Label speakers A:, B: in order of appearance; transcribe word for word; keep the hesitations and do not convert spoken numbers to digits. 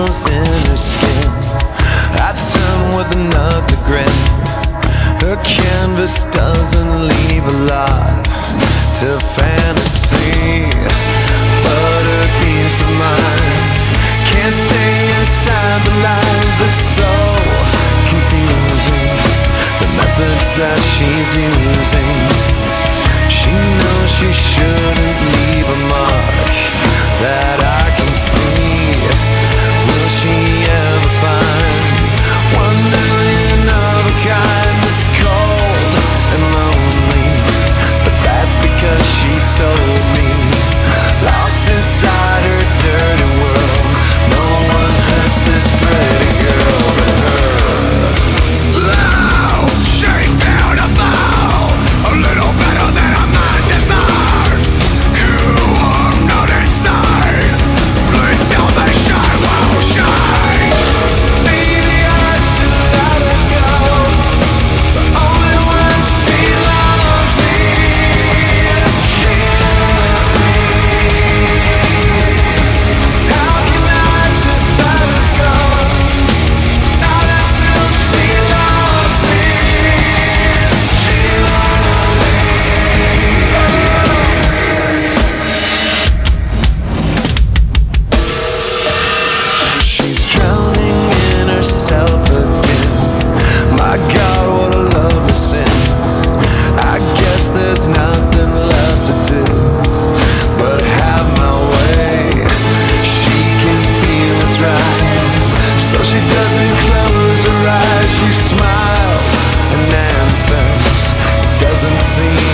A: shadows in her skin. I turn with an ugly grin. Her canvas doesn't leave a lot to fantasy, but her peace of mind can't stay inside the lines. It's so confusing, the methods that she's using. She knows she shouldn't leave a mark that I can see. Will she ever find one million of a kind that's cold and lonely? But that's because she told me, lost inside her dirty world, no one hurts this pretty girl but her.
B: Oh, she's beautiful, a little better than a man deserves. You are not insane, please tell me she will shine.
A: Maybe I should let her go, but only when she loves me. She loves me. How can I just let her go? Not until she loves me. She loves me. She's drowning in herself again. My God, what a lovely sin. I guess there's nothing left to do but have my way. She can feel it's right, so she doesn't close her eyes. She smiles and answers, doesn't seem